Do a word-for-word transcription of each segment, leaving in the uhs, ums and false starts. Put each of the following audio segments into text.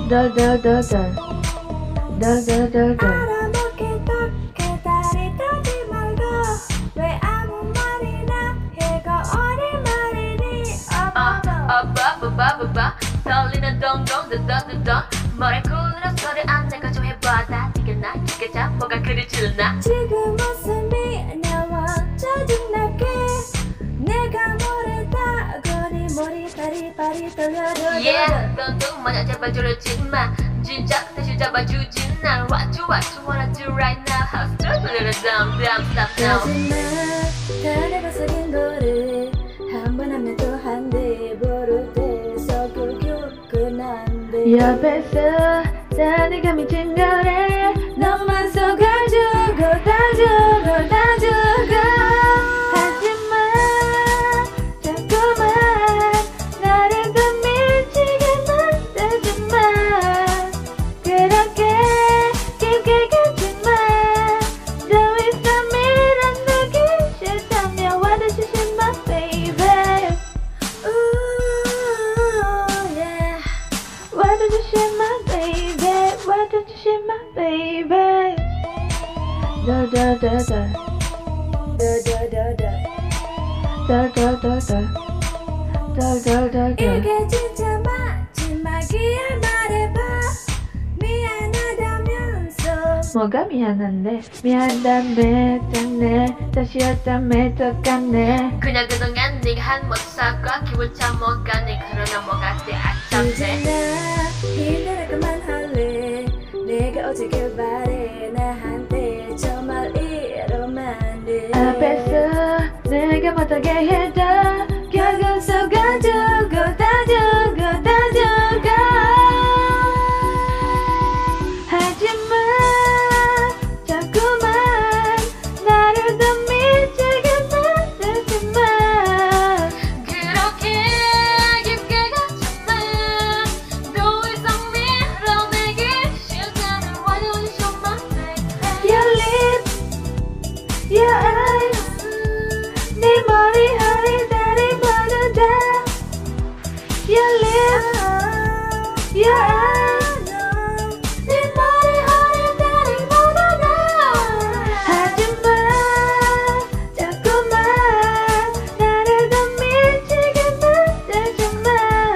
덜덜덜덜 덜덜덜덜 알아먹게 덕해 다리 떨지 말고 왜 아무 말이나 해가 어린 말이니 어버버버버버버 떨리는 동동 더더더더 머리 굴리는 소리 안 내가 좀 해봐 다 티겠나 티겠자 뭐가 그리 질나 지금 웃음이 나와 짜증나게 내가 모르다 거리 머리 다리 발이 떨려도 Yeah 넌 마냥 제발 저러지마 진짜 다시 잡아주진 난 What you what you wanna do right now How strong little dumb dumb stop now 거짓말 다 내가 속인 거를 한 번 하면 또 한 대 버릇 돼서 그교육은 안돼 옆에서 다 내가 미친 거래 너만 속아주고 다 주고 다 주고 하지마 자꾸만 나를 더 미치게 만들지마 그렇게 깊게 가지마 더 이상 밀어내기 싫다면 Why don't you share my baby Ooh yeah Why don't you share my baby Why don't you share my baby 덜덜덜덜 더더더더 덜덜덜덜 덜덜덜덜 이게 진짜 마지막이야 말해봐 미안하다면서 뭐가 미안한데 미안한데 짠네 다시 어쩌면 똑같네 그냥 그동안 네가 한 못 사과 기분 참 못 가네 그러나 뭐가 돼 이제 아참새 나 힘들어 그만할래 내가 어떻게 바래 나한테 정말 이러면 돼 앞에서 내가 못하게 해도 결국 속아주고 다 주고 다 주고 하지마 자꾸만 나를 더 미치게 만들지마 그렇게 깊게 가지마 더 이상 밀어내기 싫다면 Why don't you show my baby Your lips, your eyes 네 머리 허리 다리 모두 다 Your lips, your eyes 네 머리 허리 다리 모두 다 하지마 자꾸만 나를 더 미치게 만들지마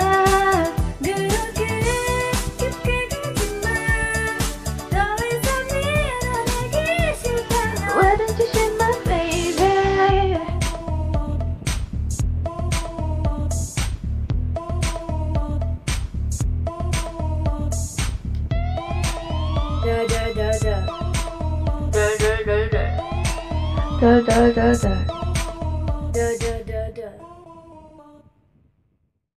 그렇게 깊게 가지마 더 이상 밀어내기 싫다면 Why don't you share my baby 더더더더 덜덜덜덜 덜덜덜덜 더더